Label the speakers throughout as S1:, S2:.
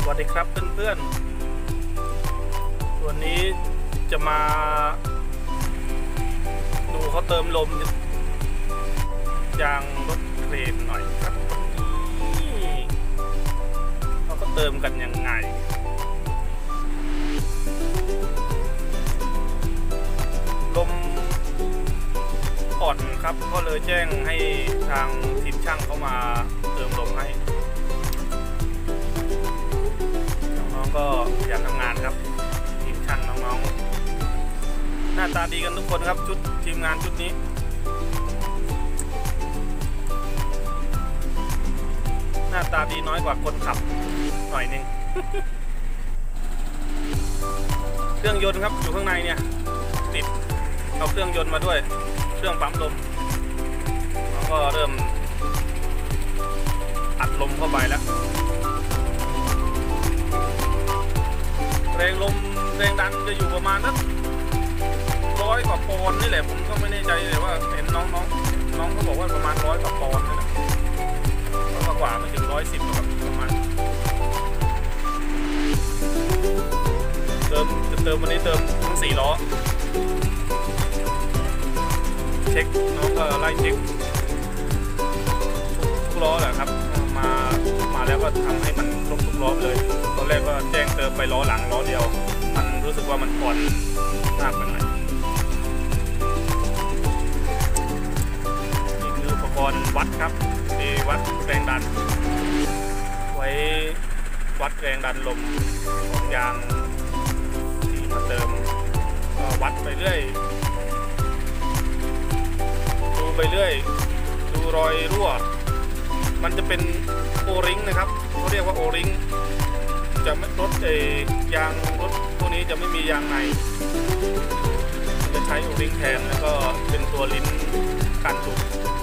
S1: วัสดีครับเพื่อนๆวันนี้จะมาดูเขาเติมลมยางรถเครนหน่อยครับนี่เขาก็เติมกันยังไงลมอ่อนครับก็เลยแจ้งให้ทางทีมช่างเขามาเติมลมให้น้องๆก็อยากทำงานครับทีมช่างน้องๆหน้าตาดีกันทุกคนครับชุดทีมงานชุดนี้หน้าตาดีน้อยกว่าคนขับหน่อยนึง เครื่องยนต์ครับอยู่ข้างในเนี่ยติดเอาเครื่องยนต์มาด้วยเครื่องปั๊มลมแล้วก็เริ่มอัดลมเข้าไปแล้วแรงลมแรงดันจะอยู่ประมาณสัก100 กว่าปอนด์นี่แหละผมก็ไม่แน่ใจเลยว่าเห็นน้องเขาบอกว่าประมาณ100 กว่าปอนด์นี่แหละกว่าไม่ถึง110หรอกประมาณเติมวันนี้เติมทั้ง4 ล้อเช็คน้องก็ไล่เช็คทุกล้อแหละครับมาแล้วก็ทำให้มันครบทุกล้อเลยตอนแรกก็แจ้งเติมไปล้อหลังล้อเดียวมันรู้สึกว่ามันอ่อนมากไปหน่อยนี่คืออุปกรณ์วัดครับที่วัดแรงดันไว้วัดแรงดันลมของยางที่มาเติมก็วัดไปเรื่อยดูไปเรื่อยดูรอยรั่วมันจะเป็นโอริงนะครับเขาเรียกว่าโอริงจะไม่รถยางรถตัวนี้จะไม่มียางในจะใช้โอริงแทนแล้วก็เป็นตัวลิ้นกันหลุด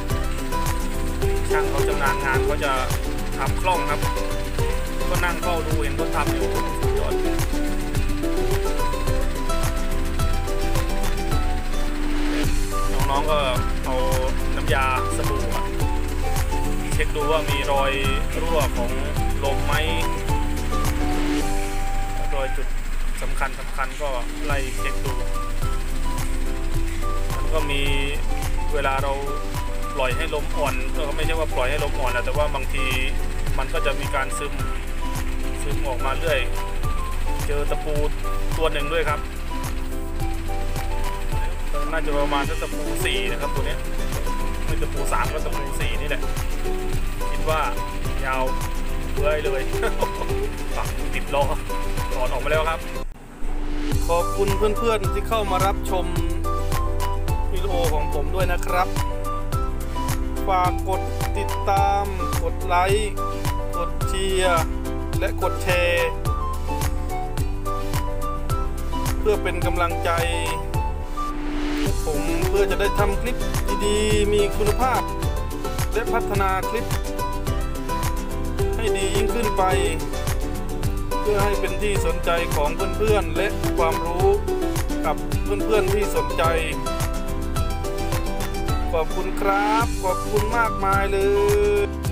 S1: ช่างเขาชำนาญงานเขาจะทำคล่องครับก็นั่งเฝ้าดูเห็นเขาทำอยู่สุดยอดน้องๆก็เอาน้ำยาสบู่เช็คดูว่ามีรอยรั่วของลมไหมรอยจุดสำคัญก็ไล่เช็คดูมันก็มีเวลาเราปล่อยให้ลมอ่อนก็ไม่ใช่ว่าปล่อยให้ลมอ่อนแต่ว่าบางทีมันก็จะมีการซึมออกมาเรื่อยเจอตะปูตัวหนึ่งด้วยครับน่าจะประมาณตะปู4นะครับตัวนี้ไม่ตะปู3ก็ตะปู4นี่แหละคิดว่ายาวเลื่อยเลย ปักติดล้อถอดออกมาแล้วครับขอบคุณเพื่อนๆที่เข้ามารับชมวิดีโอของผมด้วยนะครับฝากกดติดตามกดไลค์กดเชียร์และกดแชร์เพื่อเป็นกำลังใจผมเพื่อจะได้ทำคลิปดีๆมีคุณภาพและพัฒนาคลิปให้ดียิ่งขึ้นไปเพื่อให้เป็นที่สนใจของเพื่อนๆและความรู้กับเพื่อนๆที่สนใจขอบคุณครับขอบคุณมากมายเลย